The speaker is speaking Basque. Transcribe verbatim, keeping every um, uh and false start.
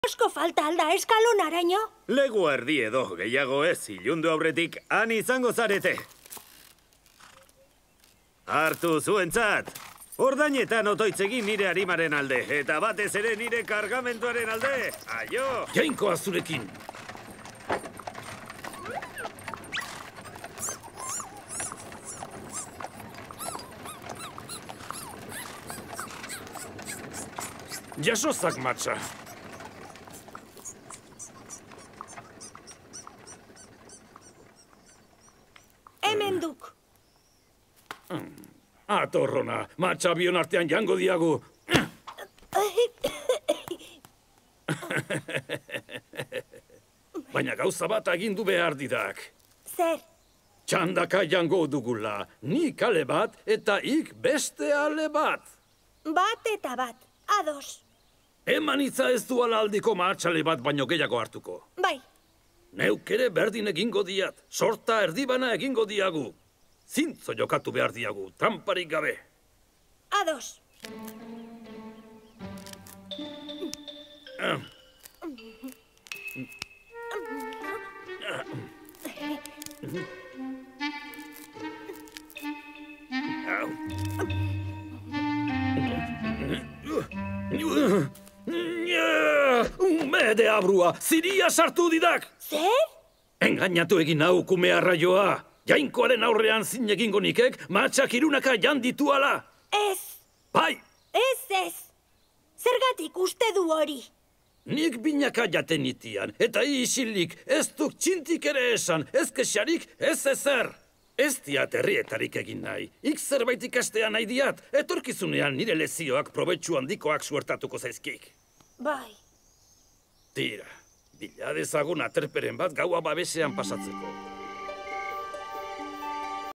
Asko falta alda eskalonaraino? Legu erdi edo gehiago ez ilundu aurretik han izango zarete. Hartu zuentzat. Ordainetan otoitzegi nire arimaren alde, eta batez ere nire kargamentuaren alde. Aio! Jainkoa zurekin. Jasozak matxa. Hemen duk. Atorrona, matxa bion artean jango diagu. Baina gauza bat agindu behar didak. Zer? Txandaka jango dugula. Nik ale bat eta ik beste ale bat. Bat eta bat, ados. Eman itza ez du aldiko matxale bat baino gehiago hartuko. Bai. Neuk ere berdin egingo diat. Sorta erdibana egingo diagu. Zintzo jokatu behar diagu, tramparik gabe. Ados. Mede abrua, ziria sartu didak! Zer? Engainatu egin hau kume arraioa. Jainkoaren aurrean zin egingo nikek, matxak irunaka janditu ala. Ez. Bai! Ez, ez. Zergatik uste du hori? Nik binaka jaten itian, eta isilik ez duk txintik ere esan, ez kexarik, ez ezer. Ez diat herrietarik egin nahi. Ik zerbait ikastea nahi diat, etorkizunean nire lezioak probetxu handikoak suertatuko zaizkik. Bai. Tira, bila dezagun aterperen bat gaua babesean pasatzeko.